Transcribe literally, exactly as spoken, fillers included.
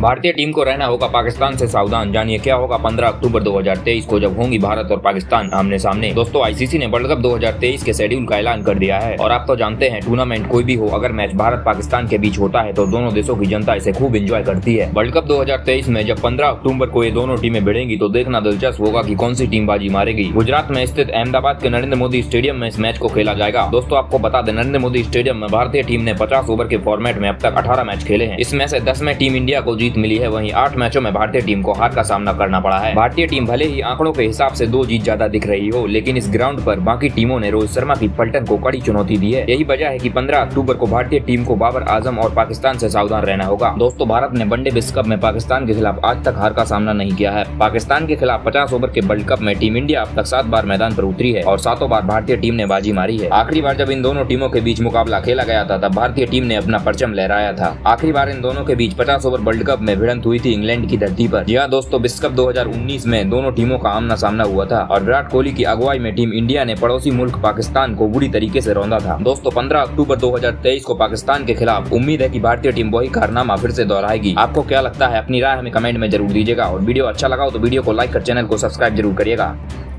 भारतीय टीम को रहना होगा पाकिस्तान से सावधान। जानिए क्या होगा पंद्रह अक्टूबर दो हज़ार तेईस को जब होंगी भारत और पाकिस्तान आमने सामने। दोस्तों आईसीसी ने वर्ल्ड कप दो हज़ार तेईस के शेड्यूल का ऐलान कर दिया है और आप तो जानते हैं टूर्नामेंट कोई भी हो, अगर मैच भारत पाकिस्तान के बीच होता है तो दोनों देशों की जनता इसे खूब एंजॉय करती है। वर्ल्ड कप दो हज़ार तेईस में जब पंद्रह अक्टूबर को ये दोनों टीमें भिड़ेंगी तो देखना दिलचस्प होगा कि कौन सी टीम बाजी मारेगी। गुजरात में स्थित अहमदाबाद के नरेंद्र मोदी स्टेडियम में इस मैच को खेला जाएगा। दोस्तों आपको बता दें नरेंद्र मोदी स्टेडियम में भारतीय टीम ने पचास ओवर के फॉर्मेट में अब तक अठारह मैच खेले हैं। इसमें से दस में टीम इंडिया को जीत मिली है, वहीं आठ मैचों में भारतीय टीम को हार का सामना करना पड़ा है। भारतीय टीम भले ही आंकड़ों के हिसाब से दो जीत ज्यादा दिख रही हो, लेकिन इस ग्राउंड पर बाकी टीमों ने रोहित शर्मा की पलटन को कड़ी चुनौती दी है। यही वजह है कि पंद्रह अक्टूबर को भारतीय टीम को बाबर आजम और पाकिस्तान से सावधान रहना होगा। दोस्तों भारत ने वनडे विश्व कप में पाकिस्तान के खिलाफ आज तक हार का सामना नहीं किया है। पाकिस्तान के खिलाफ पचास ओवर के वर्ल्ड कप में टीम इंडिया अब तक सात बार मैदान पर उतरी है और सातों बार भारतीय टीम ने बाजी मारी है। आखिरी बार जब इन दोनों टीमों के बीच मुकाबला खेला गया था तब भारतीय टीम ने अपना परचम लहराया था। आखिरी बार इन दोनों के बीच पचास ओवर वर्ल्ड कप में भिड़ंत हुई थी इंग्लैंड की धरती पर। जी हां दोस्तों, विश्व कप दो हज़ार उन्नीस में दोनों टीमों का आमना सामना हुआ था और विराट कोहली की अगुवाई में टीम इंडिया ने पड़ोसी मुल्क पाकिस्तान को बुरी तरीके से रौंदा था। दोस्तों पंद्रह अक्टूबर दो हज़ार तेईस को पाकिस्तान के खिलाफ उम्मीद है कि भारतीय टीम वही कारनामा फिर से दोहराएगी। आपको क्या लगता है? अपनी राय हमें कमेंट में जरूर दीजिएगा और वीडियो अच्छा लगा हो तो वीडियो को लाइक कर चैनल को सब्सक्राइब जरूर करिएगा।